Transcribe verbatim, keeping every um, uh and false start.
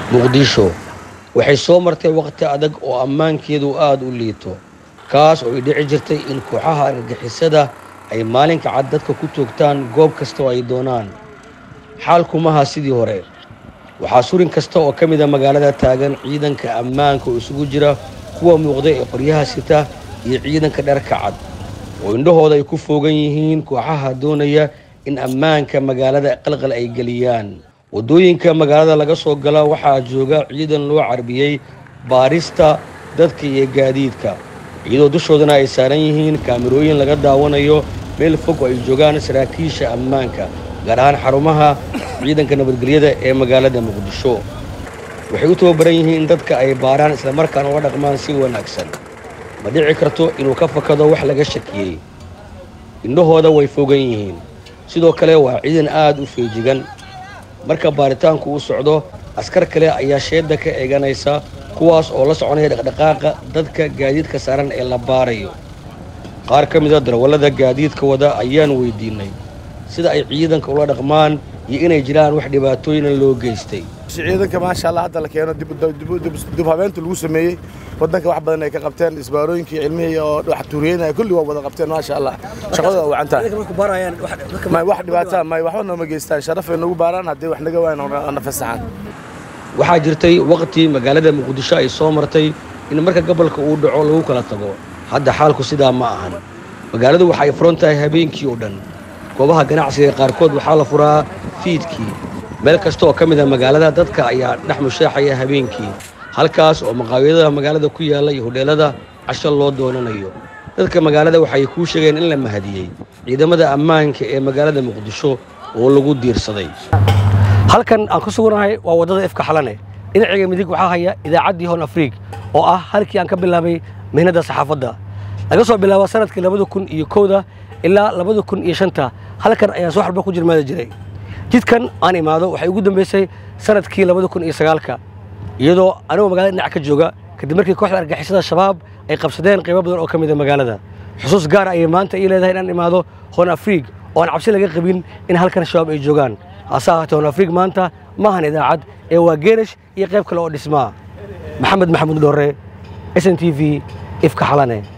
muqdisho waxay soo martay waqti adag oo ammaankeedu aad u liito kaas oo ay dhici jirtay in kooxaha argagixisada ay maalinka cad dadka ku toogtaan goob kasta oo ay doonaan xaalkumaha sidii hore waxaa surin kasta oo ka mid a magaalada taagan ciidanka ammaanka oo isugu jira kuwa muuqda ee qoryaha sita iyo ciidanka dharka cad oo indhahooda ay ku foogan yihiin kooxaha doonaya in ammaanka magaalada qalqal ay geliyaan wadooyinka magaalada laga soo gala waxaa jooga ciidan loo carbiyey baarista dadka iyo gaadiidka iyadoo dushoodana ay saaran yihiin kaamirooyin laga daawanayo meel fog oo ay joogaan saraakiisha ammaanka gaar ahaan xarumaha ciidanka nabadgelyada ee magaalada muqdisho waxay u tababaran yihiin in dadka ay baaraan isla markaana uga dhaqmaan si wanaagsan ma dhici karto inuu ka fakado wax laga shakiyey indhahooda way fogan yihiin sidoo kale waa ciidan aad u feejigan marka baaritaanku uu socdo askar kale ayaa sheeda ka eeganaysa kuwaas oo la soconaya dhaqdhaqaaqa dadka gaadiidka saaran ee la baarayo qaar ka mid a darawallada gaadiidka wada ayaan weydiinay sida ay ciidanka ula dhaqmaan iyo inay jiraan wax dhibaatooyin loo geystay ciidanka maasha Allah hadda la keeno dib dib habeenta lagu sameeyay wadanka wax badan ay ka qabteen isbaarooyinkii cilmihi oo wax tuuriyeen kulli waa wada qabteen maasha Allah shaqada waa canta ma wax dhibaato ma waxna ma geystaan sharaf ay nagu baaraan hadii wax naga waan nafasaxan waxaa jirtay waqti magaalada muqdisho ay soo martay in marka gobolka uu dhaco lagu kala tago hadda xaalku sidaa ma ahan magaaladu waxay furan tahay habeenkii oo dhan goobaha ganacsiga qaarkood waxaa la furaa fiidkii meel kasta oo ka mid ah magaalada dadka ayaa dhex mushaaxaya habeenkii halkaas oo maqaayadaha magaalada ku yaalla iyo hodheelada casho loo doonanayo dadka magaalada waxay kuu sheegeen in la mahadiyey ciidamada ammaanka ee magaalada muqdisho oo lagu diirsaday halkan aan ku suganahay waa waddada ifka xalane dhinaciga midig waxaa haya idaacaddii Horn Afriig oo ah halkii aan ka bilaabay mihnada saxaafadda laga soo bilaabo sanadkii labada kun iyo kowda ilaa labada kun iyo shanta halkan ayaan soo xalba ku jirmaada jiray jidkan aan imaado waxay ugu dambeysay sanadkii labada kun iyo sagaalka iyadoo anigu magaalada dhinac ka jooga kadib markii kooxda argagixisada shabaab ay qabsadeen qaybo badan oo ka mid ah magaalada xusuus gaar ah ay maanta ii leedahay inaan imaado Horn Afriig oo aan cabsi laga qabin in halkan shabaab ay joogaan hase ahaatee Horn Afriig maanta maahan idaacad ee waa geerash iyo qayb kale oo dhismaa maxamed maxamuud dhoore S N T V ifka xalane